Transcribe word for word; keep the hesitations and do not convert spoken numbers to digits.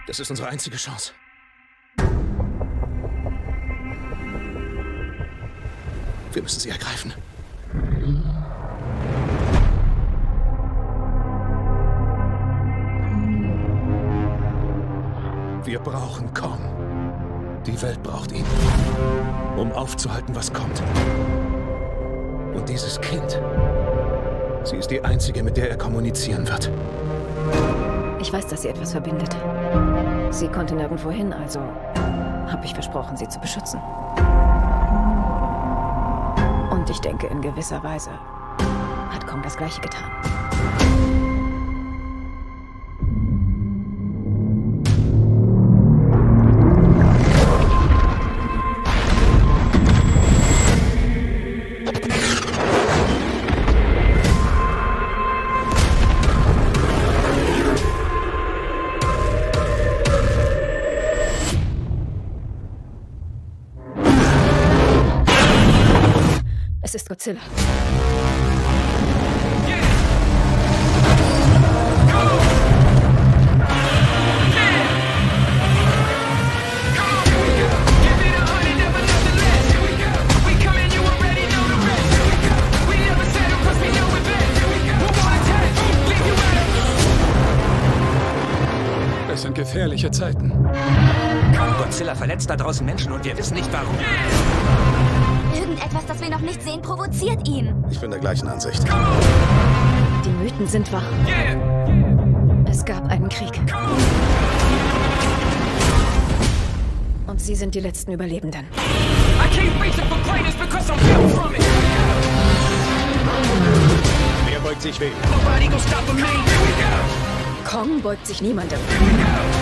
Das ist unsere einzige Chance. Wir müssen sie ergreifen. Wir brauchen Kong. Die Welt braucht ihn, um aufzuhalten, was kommt. Und dieses Kind, sie ist die einzige, mit der er kommunizieren wird. Ich weiß, dass sie etwas verbindet. Sie konnte nirgendwo hin, also habe ich versprochen, sie zu beschützen. Und ich denke, in gewisser Weise hat Kong das Gleiche getan. Es ist Godzilla. Es sind gefährliche Zeiten. Godzilla verletzt da draußen Menschen und wir wissen nicht warum. Irgendetwas, das wir noch nicht sehen, provoziert ihn. Ich bin der gleichen Ansicht. Die Mythen sind wahr. Es gab einen Krieg. Und sie sind die letzten Überlebenden. Wer beugt sich wem? Kong beugt sich niemandem.